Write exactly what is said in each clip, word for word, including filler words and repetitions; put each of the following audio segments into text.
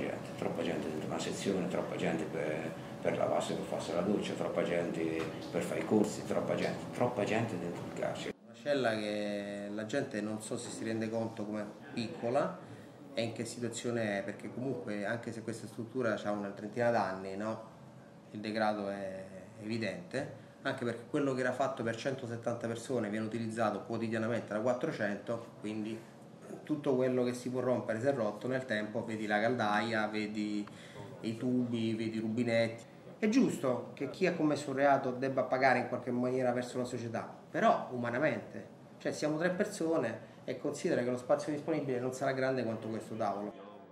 gente, troppa gente dentro una sezione, troppa gente per, per lavarsi, per farsi la doccia, troppa gente per fare i corsi, troppa gente, troppa gente dentro il carcere. Una cella che la gente non so se si rende conto come piccola e in che situazione è, perché comunque anche se questa struttura ha una trentina d'anni, no? Il degrado è evidente, anche perché quello che era fatto per centosettanta persone viene utilizzato quotidianamente da quattrocento, quindi tutto quello che si può rompere si è rotto nel tempo, vedi la caldaia, vedi i tubi, vedi i rubinetti. È giusto che chi ha commesso un reato debba pagare in qualche maniera verso la società, però umanamente, cioè siamo tre persone e considera che lo spazio disponibile non sarà grande quanto questo tavolo.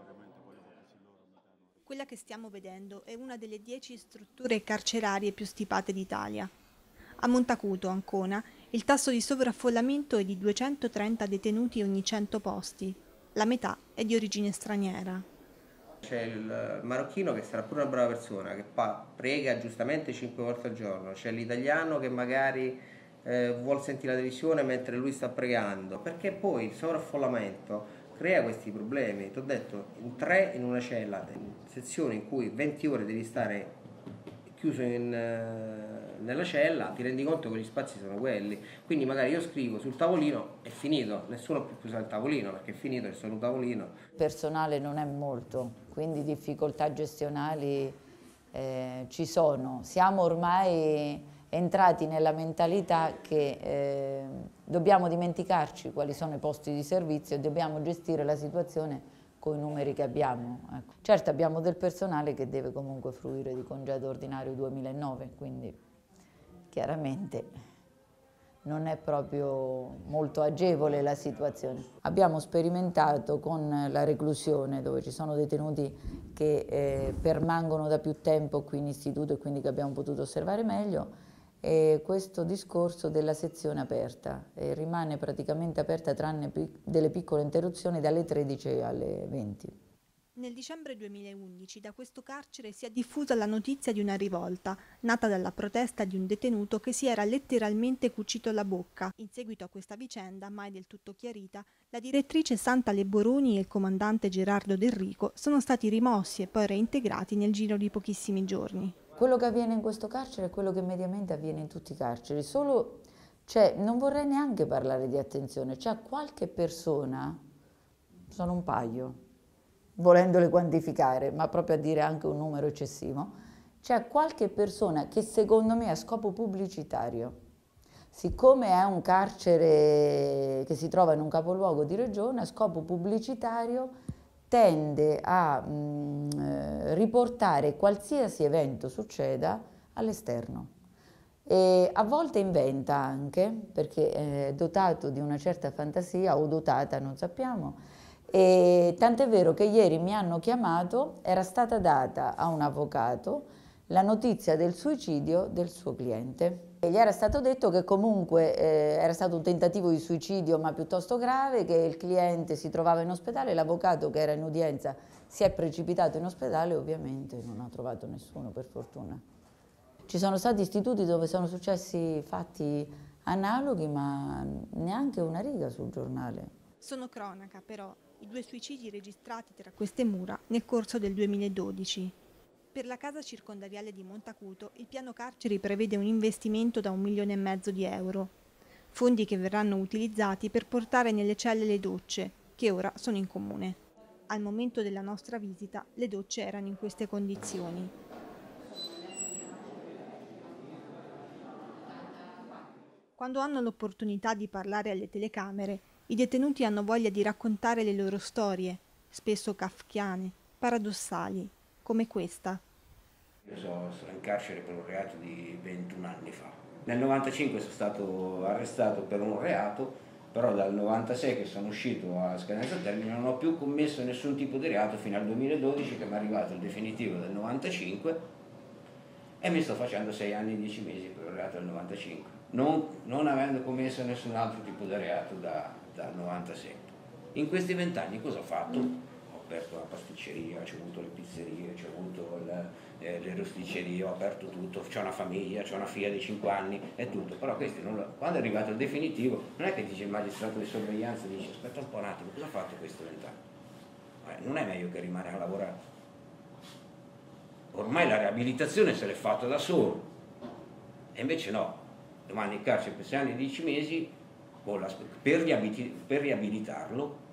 Quella che stiamo vedendo è una delle dieci strutture carcerarie più stipate d'Italia. A Montacuto, Ancona, il tasso di sovraffollamento è di duecentotrenta detenuti ogni cento posti. La metà è di origine straniera. C'è il marocchino che sarà pure una brava persona, che prega giustamente cinque volte al giorno. C'è l'italiano che magari eh, vuol sentire la televisione mentre lui sta pregando. Perché poi il sovraffollamento crea questi problemi. Ti ho detto, in tre in una cella, in sezioni in cui venti ore devi stare chiuso in, uh, nella cella, ti rendi conto che gli spazi sono quelli. Quindi magari io scrivo sul tavolino, è finito, nessuno più usa il tavolino perché è finito, è solo un tavolino. Il personale non è molto, quindi difficoltà gestionali eh, ci sono. Siamo ormai entrati nella mentalità che eh, dobbiamo dimenticarci quali sono i posti di servizio e dobbiamo gestire la situazione con i numeri che abbiamo. Ecco. Certo abbiamo del personale che deve comunque fruire di congedo ordinario duemilanove, quindi chiaramente non è proprio molto agevole la situazione. Abbiamo sperimentato con la reclusione, dove ci sono detenuti che eh, permangono da più tempo qui in istituto e quindi che abbiamo potuto osservare meglio, e questo discorso della sezione aperta e rimane praticamente aperta tranne delle piccole interruzioni dalle tredici alle venti. Nel dicembre duemilaundici da questo carcere si è diffusa la notizia di una rivolta, nata dalla protesta di un detenuto che si era letteralmente cucito la bocca. In seguito a questa vicenda, mai del tutto chiarita, la direttrice Santa Leboroni e il comandante Gerardo Del Rico sono stati rimossi e poi reintegrati nel giro di pochissimi giorni. Quello che avviene in questo carcere è quello che mediamente avviene in tutti i carceri, solo, cioè, non vorrei neanche parlare di attenzione, c'è qualche persona, sono un paio, volendole quantificare, ma proprio a dire anche un numero eccessivo, c'è qualche persona che secondo me a scopo pubblicitario, siccome è un carcere che si trova in un capoluogo di regione, a scopo pubblicitario tende a mh, riportare qualsiasi evento succeda all'esterno. E a volte inventa anche, perché è dotato di una certa fantasia, o dotata, non sappiamo, e tant'è vero che ieri mi hanno chiamato, era stata data a un avvocato la notizia del suicidio del suo cliente. E gli era stato detto che comunque eh, era stato un tentativo di suicidio ma piuttosto grave, che il cliente si trovava in ospedale, l'avvocato che era in udienza si è precipitato in ospedale e ovviamente non ha trovato nessuno, per fortuna. Ci sono stati istituti dove sono successi fatti analoghi ma neanche una riga sul giornale. Sono cronaca però i due suicidi registrati tra queste mura nel corso del duemiladodici. Per la casa circondariale di Montacuto il piano carceri prevede un investimento da un milione e mezzo di euro, fondi che verranno utilizzati per portare nelle celle le docce, che ora sono in comune. Al momento della nostra visita le docce erano in queste condizioni. Quando hanno l'opportunità di parlare alle telecamere, i detenuti hanno voglia di raccontare le loro storie, spesso kafkiane, paradossali, come questa. Io sono, sono in carcere per un reato di ventuno anni fa. Nel novantacinque sono stato arrestato per un reato, però dal novantasei che sono uscito a scadenza termine non ho più commesso nessun tipo di reato fino al duemiladodici, che mi è arrivato il definitivo del novantacinque e mi sto facendo sei anni e dieci mesi per il reato del novantacinque, non, non avendo commesso nessun altro tipo di reato da, dal novantasei. In questi vent'anni cosa ho fatto? Ho aperto la pasticceria, ho avuto le pizzerie, ho avuto le, eh, le rosticcerie, ho aperto tutto, c'ho una famiglia, c'ho una figlia di cinque anni e tutto, però questi non lo, quando è arrivato il definitivo non è che dice il magistrato di sorveglianza, dice aspetta un po' un attimo, cosa ha fatto questo vent'anni? Eh, non è meglio che rimane a lavorare? ormai la riabilitazione se l'è fatta da solo, e invece no, domani in carcere per sei anni e dieci mesi, per, riabilitarlo